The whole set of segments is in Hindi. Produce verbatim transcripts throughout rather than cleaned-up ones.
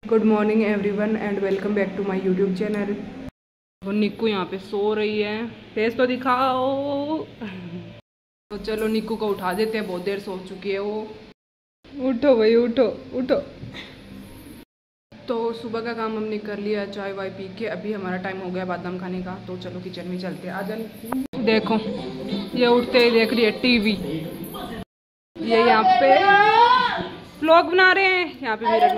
Good morning everyone and welcome back to my YouTube channel. वो निक्कू यहाँ पे सो रही है, फेस तो दिखाओ। तो चलो निक्कू को उठा देते हैं, बहुत देर सो चुकी है वो। उठो भाई उठो उठो। तो सुबह का काम हमने कर लिया, चाय वाय पी के अभी हमारा टाइम हो गया बादाम खाने का। तो चलो किचन में चलते हैं। आज देखो ये उठते ही देख रही है टीवी। ये यहाँ पे व्लॉग बना रहे हैं, यहाँ पे मेरा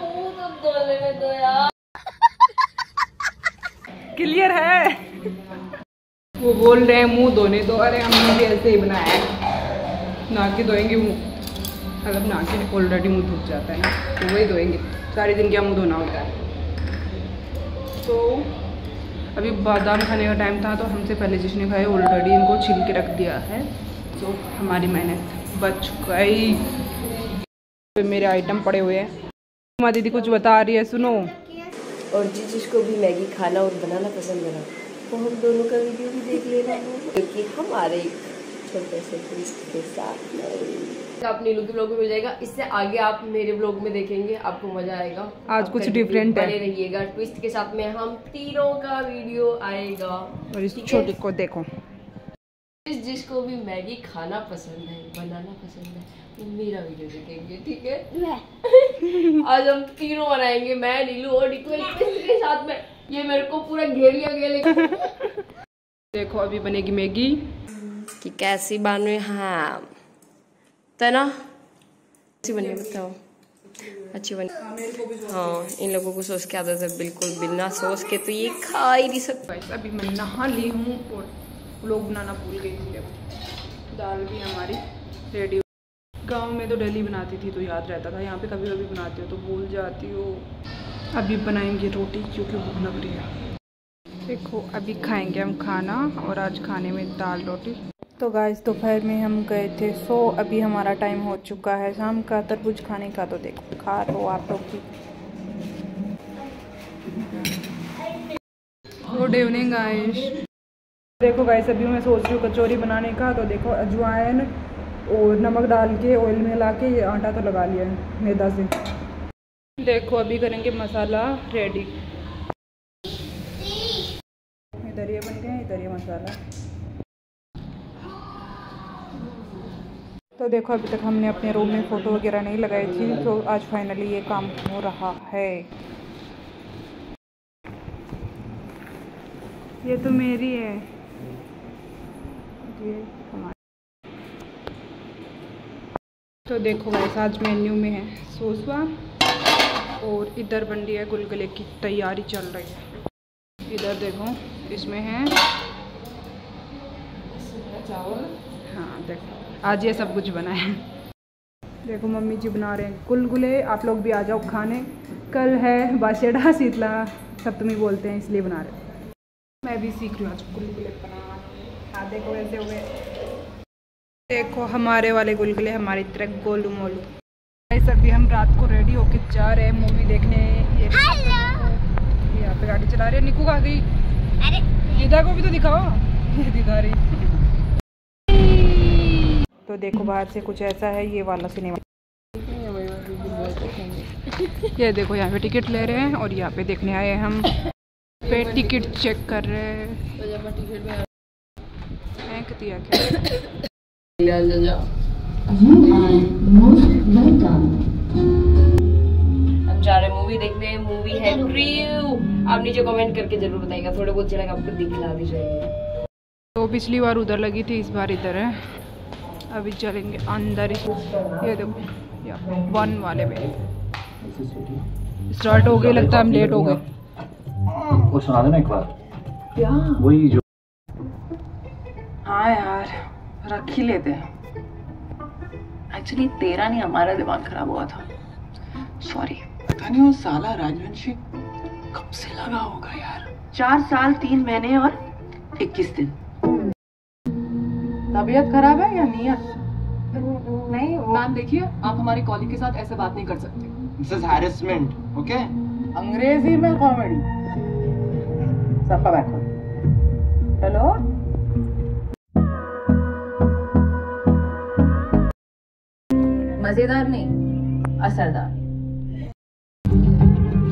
क्लियर है। वो बोल रहे हैं मुंह धोने दो। अरे हमने भी ऐसे ही बनाया है, नहा के धोएंगे मुँह। मतलब नहा के ऑलरेडी मुँह धुल जाता है ना, तो वही धोएंगे। सारे दिन क्या मुँह धोना होता है। तो अभी बादाम खाने का टाइम था, तो हमसे पहले जिसने खाए ऑलरेडी इनको छील के रख दिया है। तो हमारी मेहनत बच गई। तो मेरे आइटम पड़े हुए हैं। माँ दीदी कुछ बता रही है, सुनो। और जिस जिसको भी मैगी खाना और बनाना पसंद है ना, वो हम दोनों का वीडियो भी देख लेना, क्योंकि हमारे एक छोटे से ट्विस्ट के साथ आप नीलू के ब्लॉग में मिल जाएगा। इससे आगे आप मेरे ब्लॉग में देखेंगे, आपको मजा आएगा। आज कुछ डिफरेंट है, बने रहिएगा। ट्विस्ट के साथ में हम तीनों का वीडियो आएगा। और इस छोटी को देखो। जिस जिसको भी मैगी खाना पसंद है, बनाना पसंद है, वो मेरा वीडियो देखेंगे, ठीक है। आज हम तीनों बनाएंगे, मैं, नीलू और निक्कू के साथ में। ये मेरे को पूरा घेर लिया गया, लेकिन देखो अभी बनेगी मैगी कि कैसी बने। हाँ तो ना अच्छी बनी, बताओ अच्छी बनी। हाँ इन लोगों को सॉस की आदत है, बिल्कुल बिना सॉस के तो ये खा ही नहीं सकता। अभी मैं नहा ली हूँ और व्लॉग बनाना भूल गई थी। दाल भी हमारी रेडी। गांव में तो डेली बनाती थी तो याद रहता था, यहाँ पे कभी कभी बनाती हो तो भूल जाती हो। अभी बनाएंगे रोटी क्योंकि भूख लग रही है। देखो अभी खाएंगे हम खाना, और आज खाने में दाल रोटी। तो गाइस दोपहर में हम गए थे, सो अभी हमारा टाइम हो चुका है शाम का तरबूज खाने का। तो देखो खा लो आप लोग भी। Good evening guys. देखो गाइस अभी मैं सोच रही हूँ कचौरी बनाने का। तो देखो अजवाइन और नमक डाल के ऑयल में ला के ये आटा तो लगा लिया है मैदा से। देखो अभी करेंगे मसाला रेडी। इधर ये बन गया, इधर ये मसाला। तो देखो अभी तक हमने अपने रूम में फ़ोटो वगैरह नहीं लगाई थी, तो आज फाइनली ये काम हो रहा है। ये तो मेरी है, ये हमारी। तो देखो गाइस आज मेन्यू में है सोसवा, और इधर बन रही है गुलगुले की तैयारी चल रही है। इधर देखो इसमें है चावल। हाँ देखो आज ये सब कुछ बना है। देखो मम्मी जी बना रहे हैं गुलगुले। आप लोग भी आ जाओ खाने। कल है बासेड़ा शीतला सप्तमी बोलते हैं, इसलिए बना रहे हैं। मैं भी सीख रही हूँ आज गुलगुले बनाना। हाँ देखो ऐसे हुए। देखो हमारे वाले गुलगुले हमारी तरह गोलू मोलू। ऐसा भी हम रात को रेडी होके जा रहे हैं मूवी देखने। ये यहाँ पे गाड़ी चला रहे हैं। निक्कू आ गई। अरे दीदा को भी तो दिखाओ, ये दिखा रही। तो देखो बाहर से कुछ ऐसा है ये वाला सिनेमा। ये देखो यहाँ पे टिकट ले रहे हैं, और यहाँ पे देखने आए हैं हम। पे टिकट चेक कर रहे हैं। फेंक दिया क्या? हम जा रहे हैं मूवी देखने। मूवी है क्रू। आप नीचे कमेंट करके जरूर बताइएगा, थोड़े बहुत जगह आपको दिखला भी जाएगी। तो पिछली बार उधर लगी थी, इस बार इधर है। अभी चलेंगे अंदर ही। ये देखो या वन वाले में स्टार्ट हो गए, लगता है हम लेट हो गए। वो सुना देना एक बार क्या वही जो। हाँ यार रख ही लेते हैं। एक्चुअली तेरा नहीं हमारा दिमाग खराब हुआ था, सॉरी। पता नहीं वो साला राजवंशी कब से लगा होगा यार। चार साल तीन महीने और इक्कीस दिन। तबीयत खराब है या नियत? नहीं मैम देखिए, आप हमारी कॉलीग के साथ ऐसे बात नहीं कर सकते। This is harassment, okay? अंग्रेजी में कॉमेडी। सबका बैठो। हेलो मजेदार नहीं असरदार।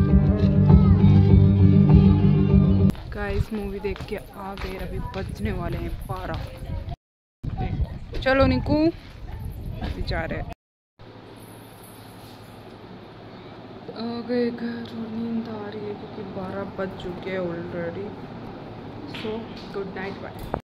गाइस मूवी देख के आ गए, अभी बजने वाले हैं बारह। चलो निकू अभी जा रहे हैं। आ गए घर और नींद आ रही है क्योंकि बारह बज चुके हैं already. So good night bye.